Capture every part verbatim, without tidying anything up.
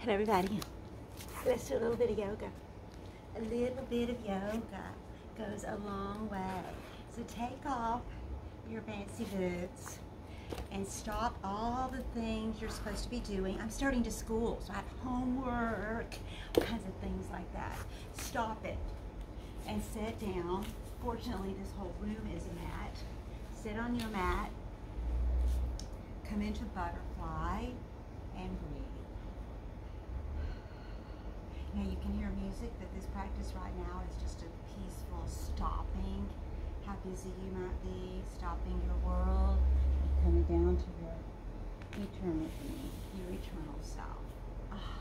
Hello everybody. Let's do a little bit of yoga. A little bit of yoga goes a long way. So take off your fancy boots and stop all the things you're supposed to be doing. I'm starting to school, so I have homework, all kinds of things like that. Stop it and sit down. Fortunately, this whole room is a mat. Sit on your mat, come into butterfly, and breathe. Now you can hear music, but this practice right now is just a peaceful stopping how busy you might be, stopping your world, and coming down to your eternal being, your eternal self. Ah.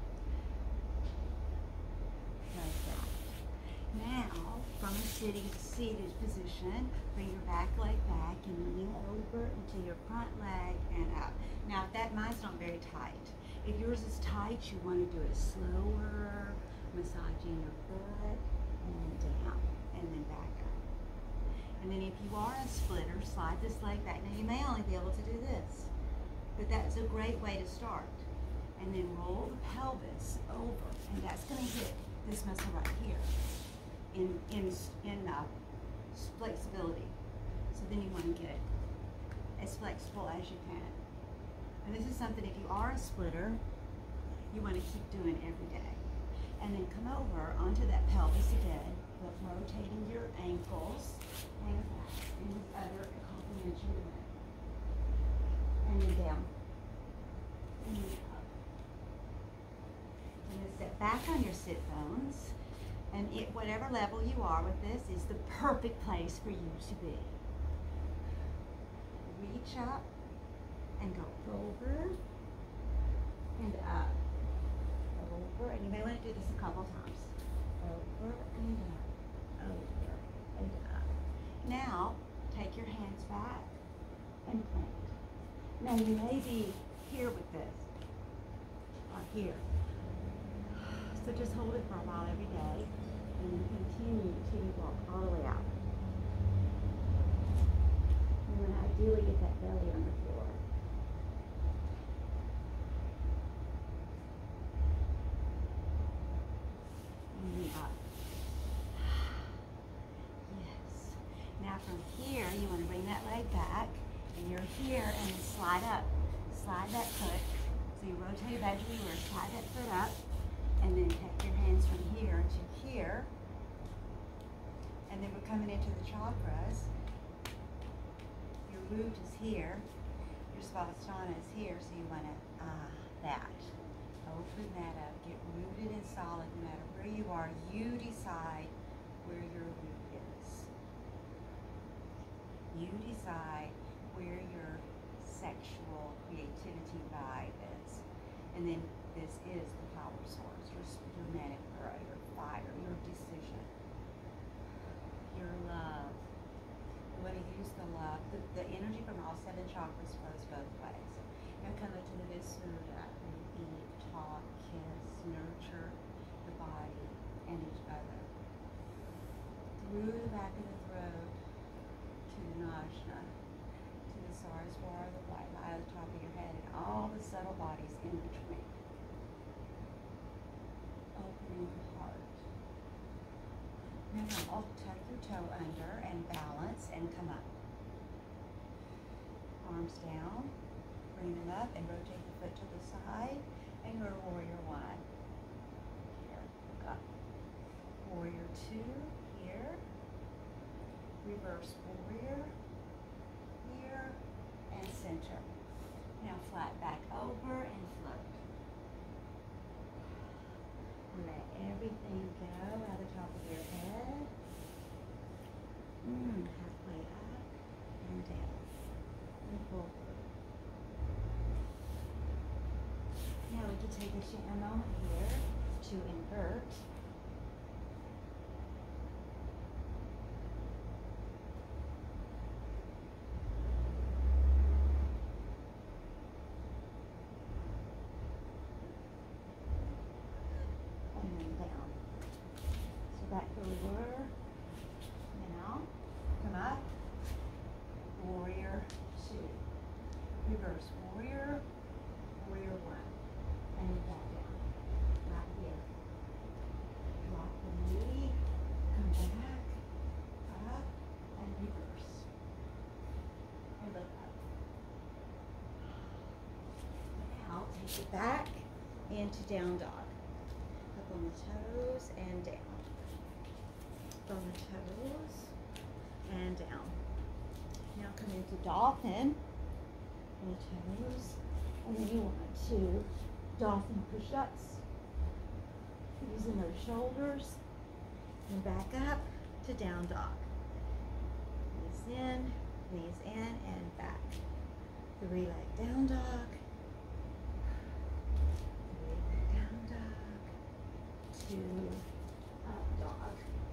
Like that. Now, from a sitting seated position, bring your back leg back and lean over into your front leg and up. Now, that mine's not very tight. If yours is tight, you want to do it slower, massaging your butt, and then down, and then back up. And then if you are a splitter, slide this leg back. Now, you may only be able to do this, but that's a great way to start. And then roll the pelvis over, and that's going to hit this muscle right here in, in, in uh, flexibility. So then you want to get it as flexible as you can. And this is something, if you are a splitter, you want to keep doing every day. And then come over onto that pelvis again, but rotating your ankles and back in the other complementary way. And then down. And then up. And then sit back on your sit bones. And at whatever level you are with this is the perfect place for you to be. Reach up and go over and up, over, and you may want to do this a couple times. Over and up, over and up. Now, take your hands back and plant. Now, you may be here with this, or here. So just hold it for a while every day, and then continue to walk all the way out. You want to ideally get that belly on the floor. Up. Yes. Now from here, you want to bring that leg back, and you're here, and then slide up. Slide that foot. So you rotate it back to where you were. Slide that foot up, and then take your hands from here to here. And then we're coming into the chakras. Your root is here. Your svadhisthana is here, so you want to, ah, that. Open that up. Get rooted and solid no matter where you are. You decide where your root is. You decide where your sexual creativity vibe is. And then this is the power source. Your, your manic or your fire, your decision, your love. You want to use the love. The, the energy from all seven chakras flows both ways. Now come up to the Visuddha. Eat, talk, kiss, nurture the body and each other. Through the back of the throat to the Najna, to the Saraswara, the white eye at the top of your head, and all the subtle bodies in between. Opening the heart. Now, tuck your toe under and balance and come up. Arms down. Bring them up and rotate the foot to the side and go to warrior one. Here, look up. Warrior two, here. Reverse warrior, here, and center. Now flat back over and float. Let everything go out the top of your head. Mm, halfway up and down and forward. Now we can take a, a moment here to invert. And then down. So back where we were. Now, come up. Warrior two. Reverse warrior, warrior one. And back down. take it back into down dog. Up on the toes and down. Up on the toes and down. Now come into dolphin on the toes. And then you want to dolphin push-ups. Using those shoulders. And back up to down dog. Knees in, knees in, and back. Three leg down dog. Three leg down dog. Two up dog.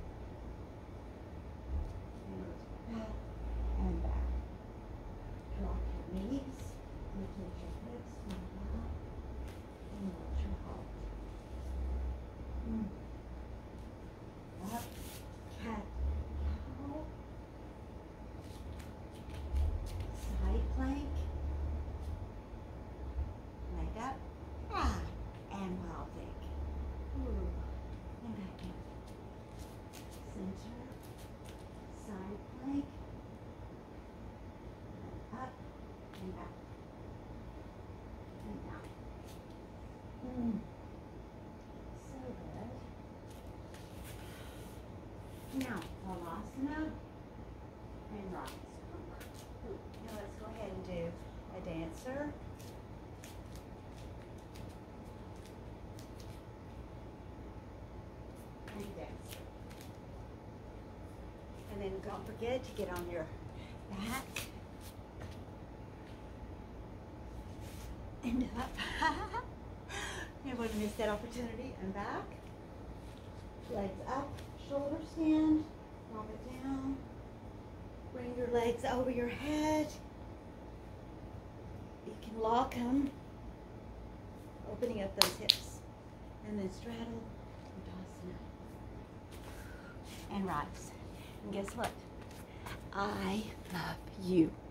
And back and back. Drop your knees. Rotate your hips. Move out. And let your halt. Mm. Up. Cat. Cow. Side plank. Leg up. Ah. And wild egg. Ooh. And back in. Center. Side plank. Leg up. And back. And down. Mm. So good. Now, Halasana and rise. Now let's go ahead and do a dancer. And dancer. And then don't forget to get on your back. And up. Never want to miss that opportunity. And back. Legs up. Shoulder stand. Drop it down. Bring your legs over your head. You can lock them. Opening up those hips. And then straddle. And rise. And guess what? I love you.